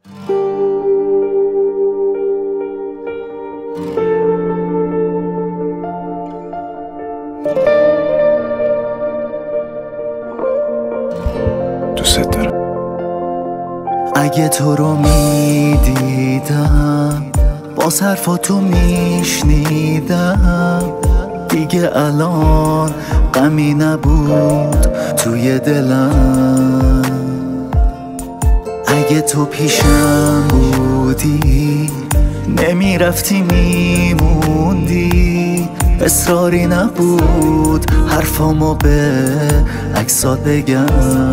دوست دارم. اگه تو رو میدیدم باز حرفاتو میشنیدم، دیگه الان غمی نبود توی دلم. اگه تو پیشم بودی نمیرفتی میموندی، اصراری نبود حرفامو به عکسات بگم.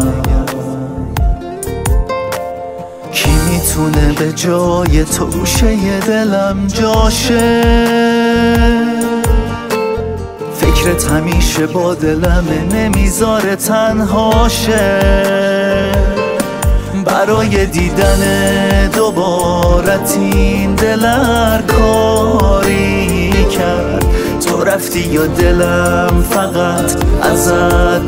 کی میتونه به جای تو گوشه دلم جاشه؟ فکرت همیشه با دلمه نمیذاره تنهاشه. برای دیدن دوبارت این دل هر کاری کرد. تو رفتی یا دلم فقط ازت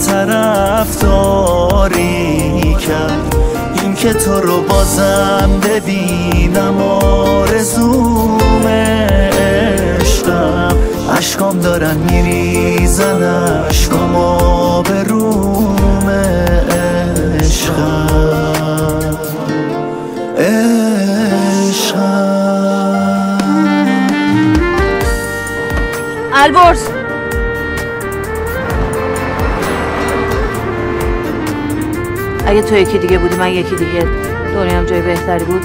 طرفداری کرد. این که تو رو بازم ببینم آرزوم عشقم. اشکام دارن میریزن اشکام آبروم عشقم. البرز اگه تو یکی دیگه بودی من یکی دیگه، دنیام جای بهتری بود.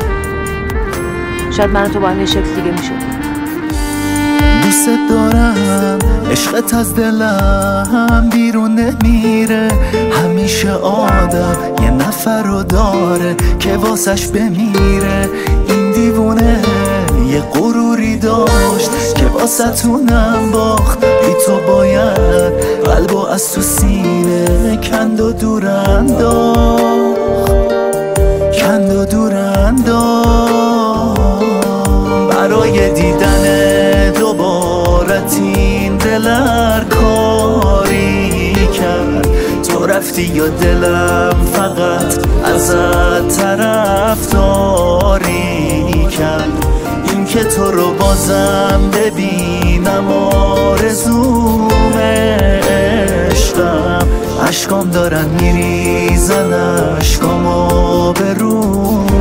شاید من و تو با هم یه شکل دیگه میشد. دوست دارم عشقت از دلم بیرون نمیره. همیشه آدم یه نفر رو داره که واسش بمیره. این دیوونه یه غروری داشت که واسه تونم باخت. بی تو باید قلبو از تو سینه کند و دور انداخت، کند و دور انداخت. برای دیدن دوبارت این دل هر کاری کرد. تو رفتی یا دلم فقط ازت طرفداری کرد. این که تو رو بازم ببینم آرزوم عشقم. اشکام دارن میریزن اشکام آبروم